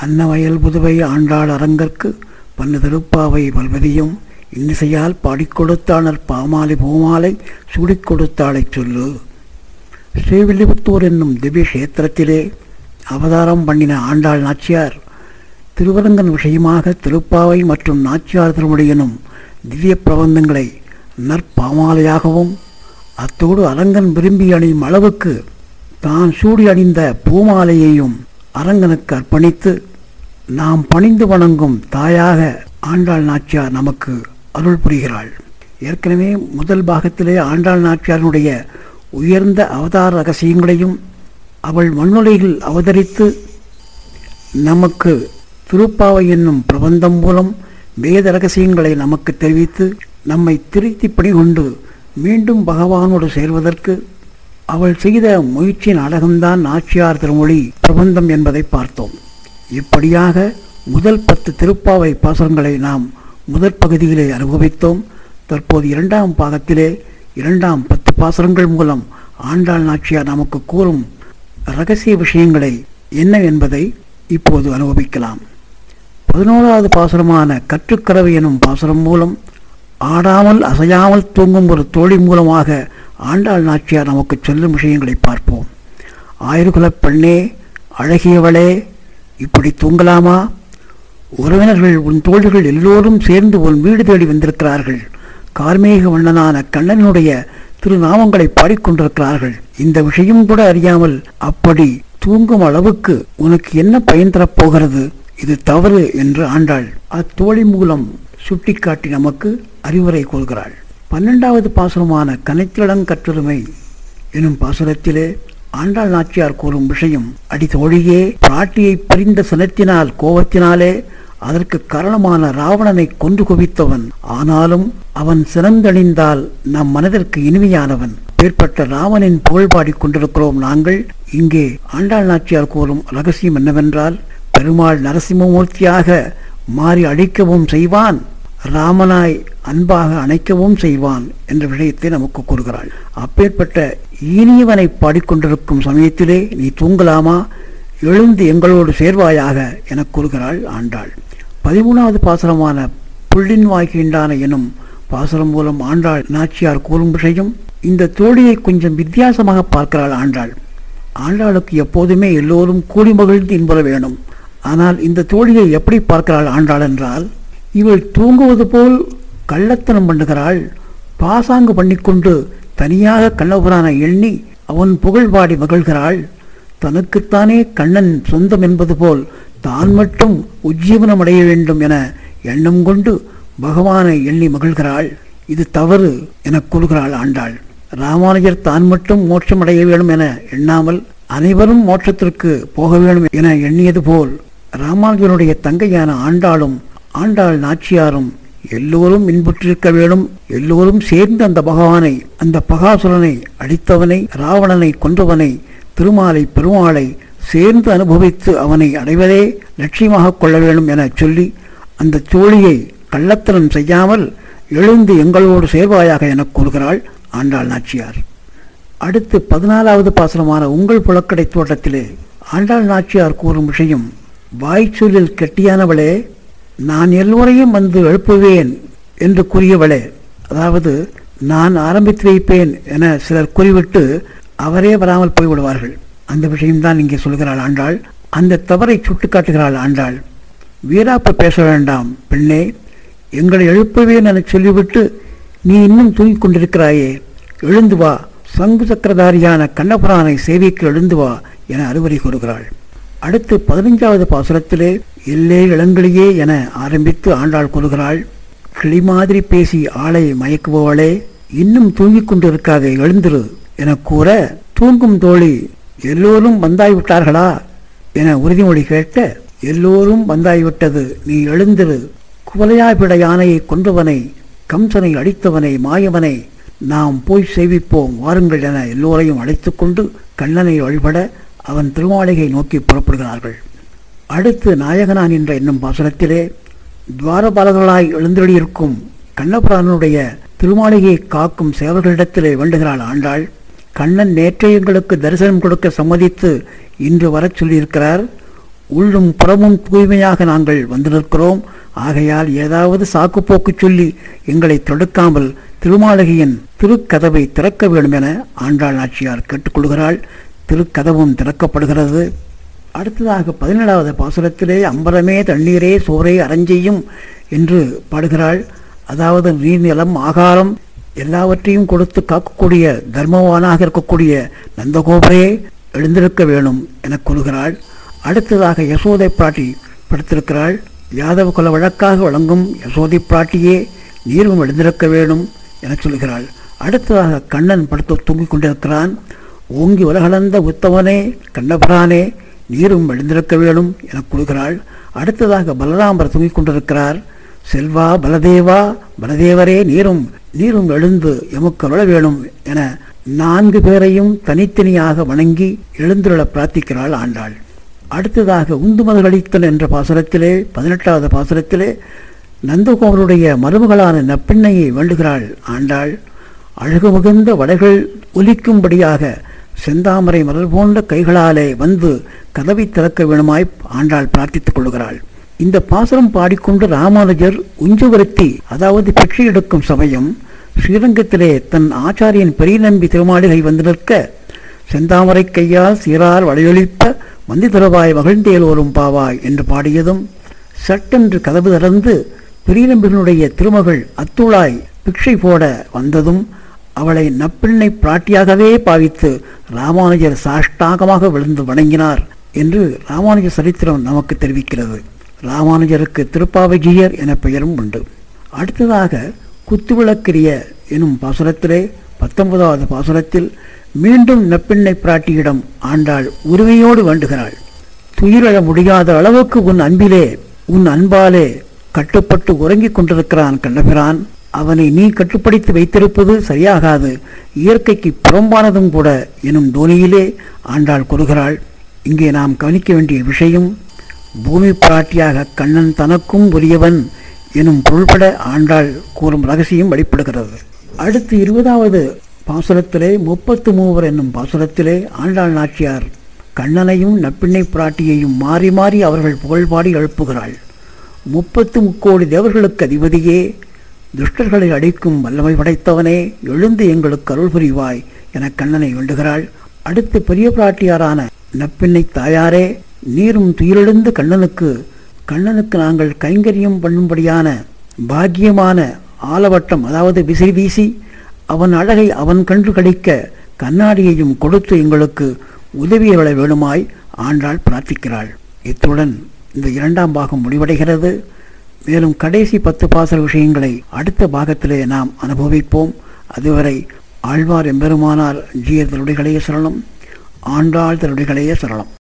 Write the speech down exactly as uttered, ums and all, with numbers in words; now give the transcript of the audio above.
அன்னவயல் புதுவை ஆண்டாள் அரங்கற்கு பன்னு திருப்பாவை பல்வதியும் இன்னிசையால் பாடிக் கொடுத்தாளர் பாமாலை பூமாலை சூடிக் கொடுத்தாளை சொல்லு. ஸ்ரீவில்லிபுத்தூர் என்னும் திவ்ய கஷேத்திரத்திலே அவதாரம் பண்ணின ஆண்டாள் நாச்சியார் திருவரங்கன் விஷயமாக திருப்பாவை மற்றும் நாச்சியார் திருமொழி எனும் திவ்ய பிரபந்தங்களை நற்பாமாலையாகவும் அத்தோடு அரங்கன் விரும்பி அணியும் அளவுக்கு தான் சூடி அணிந்த பூமாலையையும் அரங்கனுக்கு அர்ப்பணித்து நாம் பணிந்து வணங்கும் தாயாக ஆண்டாள் நாச்சியார் நமக்கு அருள் புரிகிறாள். ஏற்கனவே முதல் பாகத்திலே ஆண்டாள் நாச்சியாருடைய உயர்ந்த அவதார ரகசியங்களையும் அவள் மண்ணுலையில் அவதரித்து நமக்கு திருப்பாவை என்னும் பிரபந்தம் மூலம் வேத ரகசியங்களை நமக்கு தெரிவித்து நம்மை திருத்தி பணிகொண்டு மீண்டும் பகவானோடு சேர்வதற்கு அவள் செய்த முயற்சி நாடகம்தான் நாச்சியார் திருமொழி பிரபந்தம் என்பதை பார்த்தோம். இப்படியாக முதல் பத்து திருப்பாவை பாசுரங்களை நாம் முதற் பகுதியிலே அனுபவித்தோம். தற்போது இரண்டாம் பாகத்திலே இரண்டாம் பத்து பாசுரங்கள் மூலம் ஆண்டாள் நாச்சியார் நமக்கு கூறும் இரகசிய விஷயங்களை என்ன என்பதை இப்போது அனுபவிக்கலாம். பதினோராவது பாசுரமான கற்றுக்கறவை எனும் பாசுரம் மூலம் ஆடாமல் அசையாமல் தூங்கும் ஒரு தோழி மூலமாக ஆண்டாள் நாச்சியார் நமக்கு சொல்லும் விஷயங்களை பார்ப்போம். ஆயிரகுலப் பெண்ணே, அழகியவளே, இப்படி தூங்கலாமா? உறவினர்கள் உன் தோழிகள் எல்லோரும் சேர்ந்து உன் வீடு தேடி வந்திருக்கிறார்கள். கார்மேக வண்ணனான கண்ணனுடைய திருநாமங்களை பாடிக்கொண்டிருக்கிறார்கள். இந்த விஷயம் கூட அறியாமல் அப்படி தூங்கும் அளவுக்கு உனக்கு என்ன பயன் தரப்போகிறது? இது தவறு என்று ஆண்டாள் அத்தோழி மூலம் சுட்டிக்காட்டி நமக்கு அறிவுரை கூறுகிறாள். பன்னெண்டாவது பாசுரமான கனைத்திலங்கற்றுரிமை எனும் பாசுரத்திலே ஆண்டாள் நாச்சியார் கூறும் விஷயம், அடி தோழியே, பிராட்டியை பிரிந்த சினத்தினால் கோபத்தினாலே அதற்கு காரணமான ராவணனை கொன்று குவித்தவன். ஆனாலும் அவன் சினந்தணிந்தால் நம் மனதிற்கு இனிமையானவன். பேர்பட்ட ராவனின் புகழ் பாடிக் கொண்டிருக்கிறோம் நாங்கள். இங்கே ஆண்டாள் நாச்சியார் கூறும் ரகசியம் என்னவென்றால், பெருமாள் நரசிம்மமூர்த்தியாக மாறி அழிக்கவும் செய்வான், ராமனாய் அன்பாக அணைக்கவும் செய்வான் என்ற விஷயத்தை நமக்கு கூறுகிறாள். அப்பேற்பட்ட இனியவனை பாடிக்கொண்டிருக்கும் சமயத்திலே நீ தூங்கலாமா? எழுந்து எங்களோடு சேர்வாயாக என கூறுகிறாள் ஆண்டாள். பதிமூணாவது பாசுரமான புள்ளின் வாய்கின்றான எனும் பாசுரம் மூலம் ஆண்டாள் நாச்சியார் கூறும் விஷயம், இந்த தோழியை கொஞ்சம் வித்தியாசமாக பார்க்கிறாள் ஆண்டாள். ஆண்டாளுக்கு எப்போதுமே எல்லோரும் கூடி மகிழ்ந்து இன்புற வேணும். ஆனால் இந்த தோழியை எப்படி பார்க்கிறாள் ஆண்டாள் என்றால், இவள் தூங்குவது போல் கள்ளத்தனம் பண்ணுகிறாள். பாசாங்கு பண்ணிக்கொண்டு தனியாக கண்ணபுரான எண்ணி அவன் புகழ் பாடி மகிழ்கிறாள். தனக்குத்தானே கண்ணன் சொந்தம் என்பது போல் தான் மட்டும் உஜ்ஜீவனம் அடைய வேண்டும் என எண்ணம் கொண்டு பகவானை எண்ணி மகிழ்கிறாள். இது தவறு என கூறுகிறாள் ஆண்டாள். ராமானுஜர் தான் மட்டும் மோட்சம் அடைய வேண்டும் என எண்ணாமல் அனைவரும் மோட்சத்திற்கு போக வேண்டும் என எண்ணியது போல் ராமானுஜருடைய தங்கையான ஆண்டாளும் ஆண்டாள் நாச்சியாரும் எல்லோரும் இன்புற்றிருக்க வேண்டும், எல்லோரும் சேர்ந்து அந்த பகவானை, அந்த பகாசுரனை அடித்தவனை, ராவணனை கொன்றவனை, திருமாலை பெருமாளை சேர்ந்து அனுபவித்து அவனை அடைவதே லட்சியமாக கொள்ள வேண்டும் என சொல்லி அந்த தோழியை கள்ளத்தனம் செய்யாமல் எழுந்து எங்களோடு சேர்வாயாக என கூறுகிறாள் ஆண்டாள் நாச்சியார். அடுத்து பதினாலாவது பாசுரமான உங்கள் புலக்கடை தோட்டத்திலே ஆண்டாள் நாச்சியார் கூறும் விஷயம், வாய்ச்சொல்லில் கெட்டியானவளே, நான் எல்லோரையும் வந்து எழுப்புவேன் என்று கூறியவளே, அதாவது நான் ஆரம்பித்து வைப்பேன் என சிலர் கூறிவிட்டு அவரே வராமல் போய்விடுவார்கள். அந்த விஷயம்தான் இங்கே சொல்கிறாள் ஆண்டாள். அந்த தவறை சுட்டிக்காட்டுகிறாள் ஆண்டாள். வீராப்ப பேச வேண்டாம் பெண்ணே, எங்களை எழுப்புவேன் என சொல்லிவிட்டு நீ இன்னும் தூங்கிக் கொண்டிருக்கிறாயே, எழுந்து வா, சங்கு சக்கரதாரியான கண்ணபுரானை சேவைக்கு எழுந்து வா என அறிவுரை கூறுகிறாள். அடுத்து பதினைஞ்சாவது பாசுரத்திலே எல்லே இளங்கிளியே என ஆரம்பித்து ஆண்டாள் கூறுகிறாள், கிளி மாதிரி பேசி ஆளை மயக்குபவளே, இன்னும் தூங்கிக் கொண்டிருக்காதே, எழுந்திரு என கூற, தூங்கும் தோழி எல்லோரும் வந்தாய்விட்டார்களா என உறுதிமொழி கேட்ட, எல்லோரும் வந்தாய்விட்டது, நீ எழுந்திரு, குவலையாபிட யானையை கொன்றவனை, கம்சனை அடித்தவனை, மாயவனை நாம் போய் சேவிப்போம் வாருங்கள் என எல்லோரையும் அழைத்து கொண்டு கண்ணனை வழிபட அவன் திருமாளிகை நோக்கி புறப்படுகிறார்கள். அடுத்து நாயகனான் என்ற என்னும் பாசுரத்திலே துவாரபாலகர்களாய் எழுந்தொழியிருக்கும் கண்ணபுரானுடைய திருமாளிகையை காக்கும் சேவர்களிடத்திலே வேண்டுகிறாள் ஆண்டாள். கண்ணன் நேற்றைய எங்களுக்கு தரிசனம் கொடுக்க சம்மதித்து இன்று வரச் சொல்லியிருக்கிறார். உள்ளும் புறமும் தூய்மையாக நாங்கள் வந்திருக்கிறோம். ஆகையால் ஏதாவது சாக்குப்போக்கு சொல்லி எங்களை தடுக்காமல் திருமாளிகையின் திருக்கதவை திறக்க வேண்டும் என ஆண்டாள் நாச்சியார் கேட்டுக்கொள்கிறாள். திருக்கதவும் திறக்கப்படுகிறது. அடுத்ததாக பதினேழாவது பாசுரத்திலே அம்பரமே தண்ணீரே சோரே அரஞ்செய்யும் என்று பாடுகிறாள். அதாவது நீர்நிலம் ஆகாரம் எல்லாவற்றையும் கொடுத்து காக்கக்கூடிய தர்மவானாக இருக்கக்கூடிய நந்தகோபரே எழுந்திருக்க வேணும் என கொள்கிறாள். அடுத்ததாக யசோதை பிராட்டி படுத்திருக்கிறாள். யாதவ குல வழக்காக வழங்கும் யசோதை பிராட்டியே நீரும் எழுந்திருக்க வேணும் என சொல்கிறாள். அடுத்ததாக கண்ணன் படுத்து தூங்கிக் கொண்டிருக்கிறான். ஓங்கி உலகளந்த உத்தவனே கண்ணபுரானே நீரும் எழுந்திருக்க வேணும் என கொள்கிறாள். அடுத்ததாக பலராமர் தூங்கிக் கொண்டிருக்கிறார். செல்வா பலதேவா பலதேவரே நீரும் நீரும் எழுந்து எமக்கு அருள வேணும் என நான்கு பேரையும் தனித்தனியாக வணங்கி எழுந்துருள பிரார்த்திக்கிறாள் ஆண்டாள். அடுத்ததாக உந்துமதகளித்தல் என்ற பாசுரத்திலே பதினெட்டாவது பாசுரத்திலே நந்தகோமருடைய மருமகளான நப்பெண்ணையை வேண்டுகிறாள் ஆண்டாள். அழகு மிகுந்த வடைகள் ஒலிக்கும்படியாக செந்தாமரை மலர் போன்ற கைகளாலே வந்து கதவை திறக்க வேணுமாய் ஆண்டாள் பிரார்த்தித்துக் கொள்கிறாள். இந்த பாசுரம் பாடிக்கொண்டு ராமானுஜர் உஞ்சவருத்தி அதாவது பிச்சை எடுக்கும் சமயம் ஸ்ரீரங்கத்திலே தன் ஆச்சாரியன் பெரிய நம்பி திருமாளிகை வந்து நிற்க செந்தாமரை கையால் சீரார் வளையொலிப்ப வந்தி தருவாய் மகிழ்ந்தேலோரும் பாவாய் என்று பாடியதும் சட்டென்று கதவு திறந்து பெரிய நம்பிகளுடைய திருமகள் அத்துளாய் பிக்ஷை போட வந்ததும் அவளை நப்பெண்ணை பிராட்டியாகவே பாவித்து ராமானுஜர் சாஷ்டாகமாக விழுந்து வணங்கினார் என்று ராமானுஜ சரித்திரம் நமக்கு தெரிவிக்கிறது. ராமானுஜருக்கு திருப்பாவைஜியர் என பெயரும் உண்டு. அடுத்ததாக குத்துவிளக்கிரிய எனும் பாசுரத்திலே பத்தொன்பதாவது பாசுரத்தில் மீண்டும் நப்பெண்ணை பிராட்டியிடம் ஆண்டாள் உரிமையோடு வேண்டுகிறாள். துயிரழ முடியாத அளவுக்கு உன் அன்பிலே உன் அன்பாலே கட்டுப்பட்டு உறங்கிக் கொண்டிருக்கிறான் கண்ணபிரான். அவனை நீ கட்டுப்படுத்தி வைத்திருப்பது சரியாகாது, இயற்கைக்கு புறம்பானதும் கூட எனும் தோனியிலே ஆண்டாள் கூறுகிறாள். இங்கே நாம் கவனிக்க வேண்டிய விஷயம் பூமி பிராட்டியாக கண்ணன் தனக்கும் உரியவன் எனும் பொருள்பட ஆண்டாள் கூறும் ரகசியம் வெளிப்படுகிறது. அடுத்து இருபதாவது பாசுரத்திலே முப்பத்து மூவர் என்னும் பாசுரத்திலே ஆண்டாள் நாச்சியார் கண்ணனையும் நப்பிண்ணை பிராட்டியையும் மாறி மாறி அவர்கள் புகழ்பாடி எழுப்புகிறாள். முப்பத்து முக்கோடி தேவர்களுக்கு அதிபதியே, துஷ்டர்களை அடிக்கும் வல்லமை படைத்தவனே, எழுந்து எங்களுக்கு அருள் புரிவாய் என கண்ணனை வேண்டுகிறாள். அடுத்து பெரிய பிராட்டியாரான நப்பிண்ணை தாயாரே, நீரும் துயிலெழுந்து கண்ணனுக்கு கண்ணனுக்கு நாங்கள் கைங்கரியம் பண்ணும்படியான பாக்கியமான ஆலவட்டம் அதாவது விசிறி வீசி அவன் அழகை அவன் கண்டு கழிக்க கண்ணாடியையும் கொடுத்து எங்களுக்கு உதவியவளை வேணுமாய் ஆண்டாள் பிரார்த்திக்கிறாள். இத்துடன் இந்த இரண்டாம் பாகம் முடிவடைகிறது. மேலும் கடைசி பத்து பாசல் விஷயங்களை அடுத்த பாகத்திலே நாம் அனுபவிப்போம். அதுவரை ஆழ்வார் எம்பெருமானார் ஜீயர் திருடிகளையே சரணம், ஆண்டாள் திருடிகளையே சரணம்.